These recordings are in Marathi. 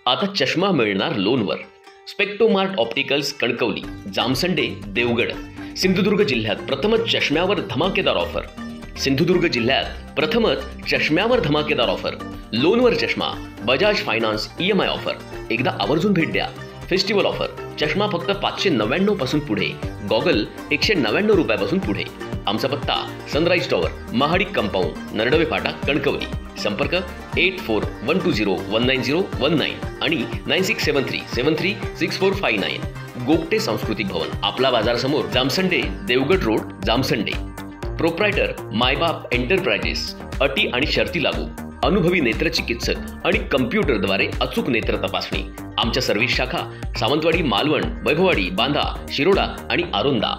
आता चष्मा मिळणार लोनवर. Spectomart opticals Kankavli, Jamsande, Devgad. सिंधुदुर्ग जिल्ह्यात प्रथमच चष्म्यावर धमाकेदार ऑफर. सिंधुदुर्ग जिल्ह्यात प्रथमच चष्म्यावर धमाकेदार ऑफर. लोनवर चष्मा, बजाज फायनान्स EMI ऑफर. एकदा आवर्जून भेट द्या. Festival offer. चष्मा फक्त 599 पासून पुढे, गॉगल 199 रुपयापासून पुढे. आमचा पत्ता sunrise tower, Mahadik compound, Narade फाटा, कणकवली. संपर्क 8412019019 आणि 9673736459. गोगटे सांस्कृतिक भवन, आपला बाजार समोर, Jamsande, Devgad road, Jamsande. Proprietor Maybap enterprises. अटी आणि शर्ती लागू. अनुभवी नेत्रचिकित्सक आणि कम्प्युटरद्वारे अचूक नेत्र तपासणी. आमच्या सर्व्हिस शाखा सावंतवाडी, मालवण, वैभववाडी, बांधा, शिरोडा आणि आरोंदा.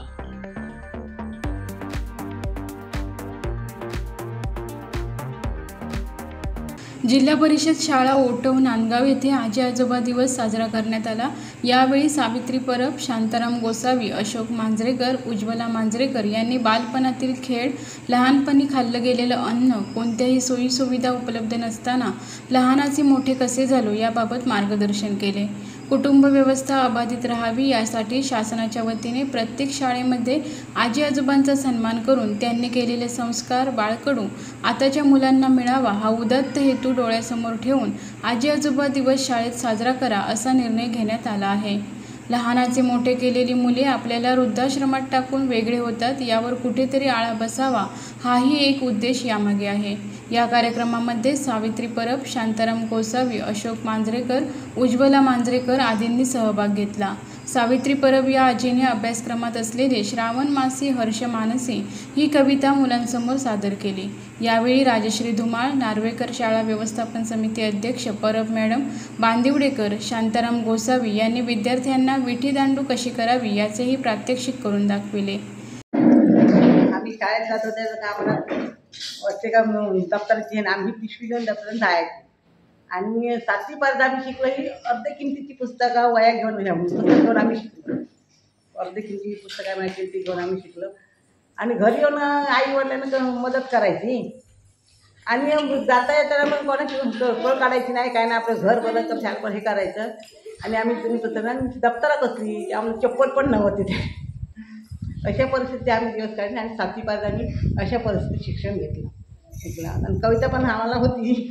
जिल्हा परिषद शाळा ओटव नांदगाव येथे आजी आजोबा दिवस साजरा करण्यात आला. यावेळी सावित्री परब, शांताराम गोसावी, अशोक मांजरेकर, उज्ज्वला मांजरेकर यांनी बालपणातील खेळ, लहानपणी खाल्लं गेलेलं अन्न, कोणत्याही सोयीसुविधा उपलब्ध नसताना लहानाचे मोठे कसे झालो याबाबत मार्गदर्शन केले. कुटुंब व्यवस्था अबाधित राहावी यासाठी शासनाच्या वतीने प्रत्येक शाळेमध्ये आजी आजोबांचा सन्मान करून त्यांनी केलेले संस्कार बाळकडू आताच्या मुलांना मिळावा हा उदात्त हेतू डोळ्यासमोर ठेवून आजी आजोबा दिवस शाळेत साजरा करा असा निर्णय घेण्यात आला आहे. लहानाचे मोठे केलेली मुले आपल्याला वृद्धाश्रमात टाकून वेगळे होतात, यावर कुठेतरी आळा बसावा हाही एक उद्देश यामागे आहे. या कार्यक्रमामध्ये सावित्री परब, शांताराम गोसावी, अशोक मांजरेकर, उज्ज्वला मांजरेकर आदींनी सहभाग घेतला. सावित्री परब या आजीने अभ्यासक्रमात असलेले श्रावण मासी हर्ष मानसी ही कविता मुलांसमोर सादर केली. यावेळी राजश्री धुमाळ, नार्वेकर शाळा व्यवस्थापन समिती अध्यक्ष परब मॅडम, बांदिवडेकर, शांताराम गोसावी यांनी विद्यार्थ्यांना विठी दांडू कशी करावी याचेही प्रात्यक्षिक करून दाखविले. आम्ही शाळेत जात होते तर आम्हाला वाटते का दप्तराची आम्ही पिशवी घेऊन दप्तर जायचं आणि 7वी पर्यंत आम्ही शिकलो. ही अर्ध्या किमतीची पुस्तकं वया घेऊन पुस्तक घेऊन आम्ही शिकलो. अर्ध्या किमतीची पुस्तकं माहिती ती घेऊन आम्ही शिकलो आणि घरी येऊन आई वडिलांना मदत करायची आणि जाता येताना पण कोणाची कळ काढायची नाही, काय नाही, आपलं घर बनत तर छान पण हे करायचं. आणि आम्ही तुम्ही पुस्तकं दप्तरात असली आम्हाला चप्पल पण नव्हती ते. अशा परिस्थितीत आम्ही दिवस काढले आणि 7वी पर्यंत आम्ही अशा परिस्थितीत शिक्षण शिकला. आणि कविता पण आम्हाला होती.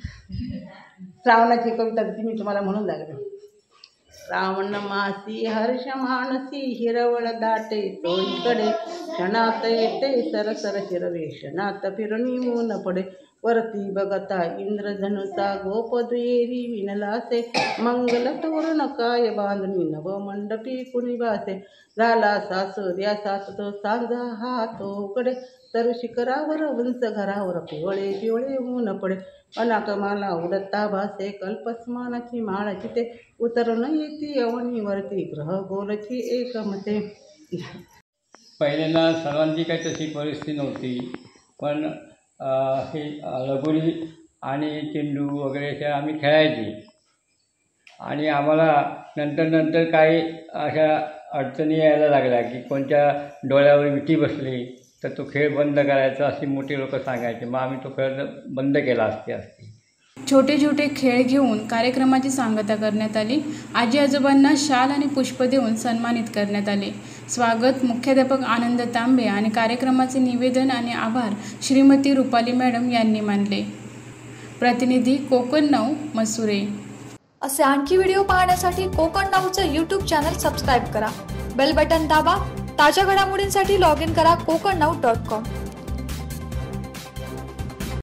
श्रावणाची कविता ती मी तुम्हाला म्हणून लागले. श्रावण मासी हर्ष मानसी हिरवळ दाटे चोहीकडे, क्षणात येते सरसर शिरवे, क्षणात फिरणी ऊन पडे. वरती बघता इंद्रधनुचा गोप दुहेरी विणलासे, मंगल तोरण काय बांधणी नव मंडपी कुणी बासे. झाला सासुर्यासात तो सांजा हातो उकडे, तर शिखरावर उंच घरावर पिवळे पिवळे ऊन पडे. अनाकमाला उडता भासे कल्पस्मानाची माळाची ते, उतरून येती अवनीवरती ग्रह गोलची एकमते. पहिल्यांदा सर्वांची काही तशी परिस्थिती नव्हती, पण हे लगोरी आणि चेंडू वगैरे अशा आम्ही खेळायचे. आणि आम्हाला नंतर काही अशा अडचणी यायला लागल्या की कोणत्या डोळ्यावर विटी बसली तर तो खेळ बंद करायचा अशी मोठी लोक सांगायचे. मग आम्ही तो खेळ बंद केला असते. छोटे छोटे खेळ घेऊन कार्यक्रमाची सांगता करण्यात आली. आजी आजोबांना शाल आणि पुष्प देऊन सन्मानित करण्यात आले. स्वागत मुख्याध्यापक आनंद तांबे आणि कार्यक्रमाचे निवेदन आणि आभार श्रीमती रुपाली मॅडम यांनी मानले. प्रतिनिधी कोकण नाऊ, मसुरे. असे आणखी व्हिडिओ पाहण्यासाठी कोकण नाऊचं यूट्यूब चॅनल सबस्क्राईब करा. बेल बटन दाबा. ताज्या घडामोडींसाठी लॉग इन करा kokanau.com.